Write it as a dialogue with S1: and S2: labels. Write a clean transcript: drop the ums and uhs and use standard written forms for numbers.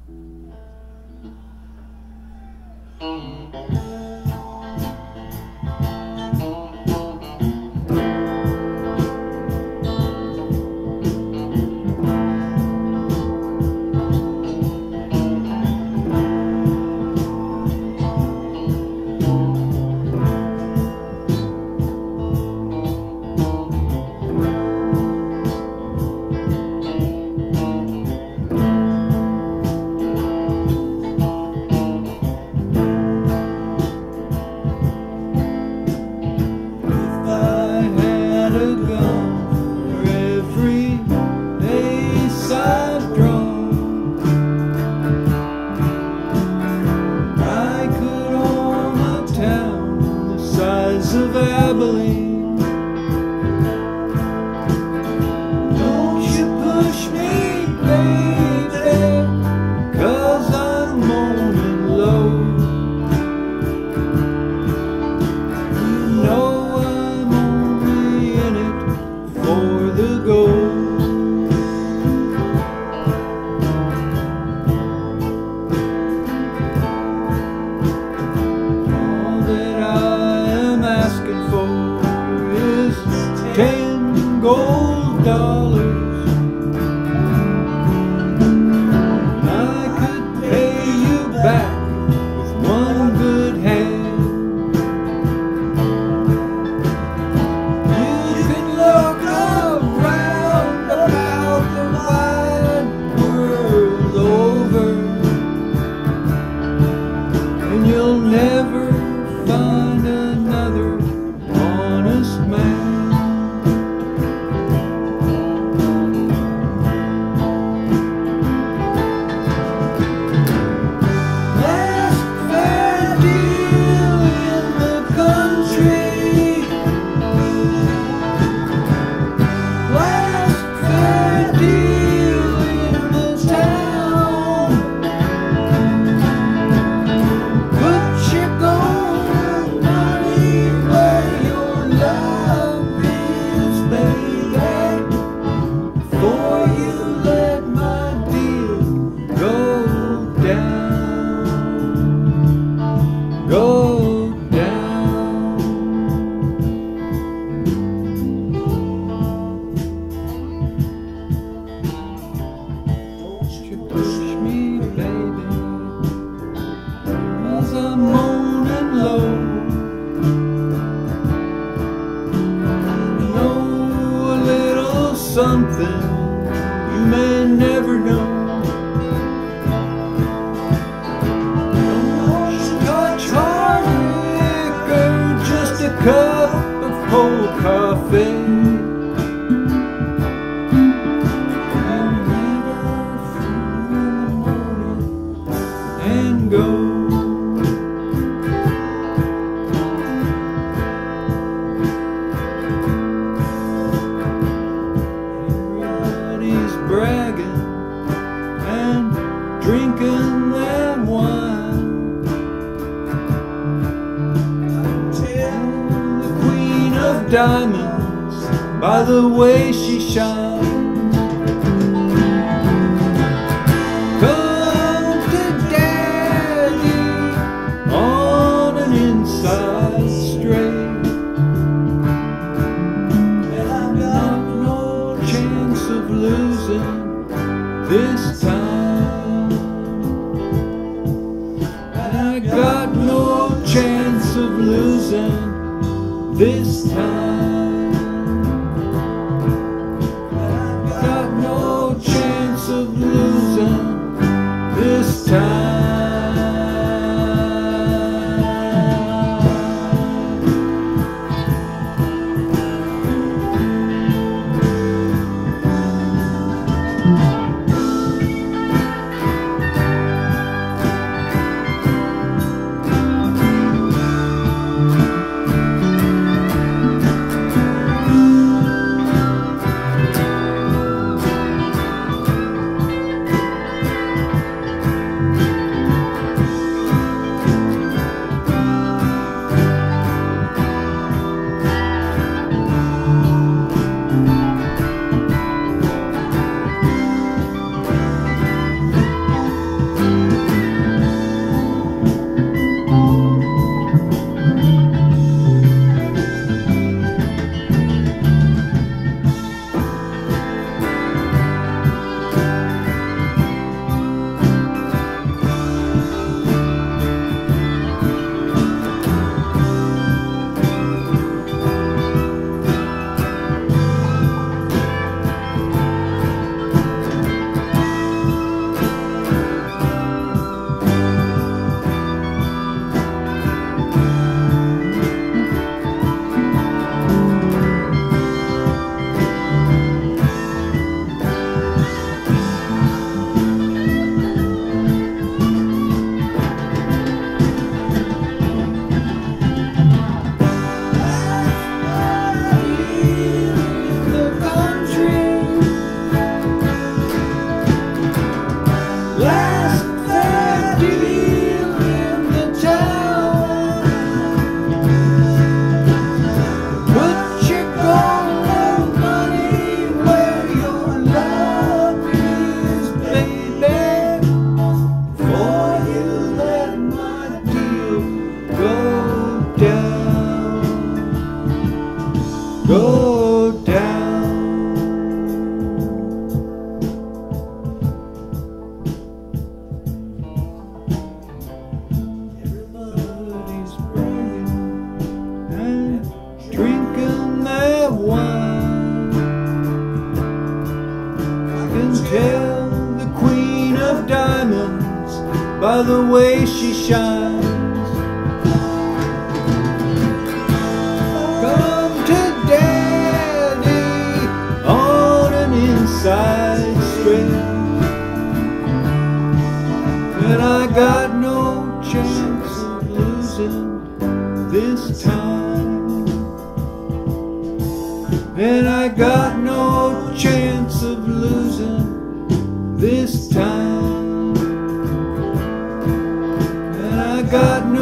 S1: Of Abilene, don't you push me, baby, 'cause I'm moaning low. You know I'm only in it for the gold. All that I asking for is 10 gold dollars. I could pay you back with one good hand. You can look around about the wide world over, and you'll never find another honest man. Last fair deal in the country, last fair deal in the town. Put your gold money where your love is, baby, before you let my deal go down, go down. Don't you push me, baby, 'cause I'm moaning low. Know a little something you may never know. Don't touch hard liquor, just a cup of cold coffee. And never fool in the morning and go. Everybody's bragging and drinking that wine. Tell the Queen of Diamonds by the way she shines. Come to Daddy on an inside straight, and I've got no chance of losing this time. And I got no chance of losing this time. And I got no chance of losing this time. last fair deal in the town. Put your gold money where your love is, baby, for you let my deal go down, go down. Everybody's praying and drinking that wine. I can tell the Queen of Diamonds by the way she shines. Come to Daddy on an inside strip, and I got no chance of losing this time. And I got no chance of losing this time. And I got no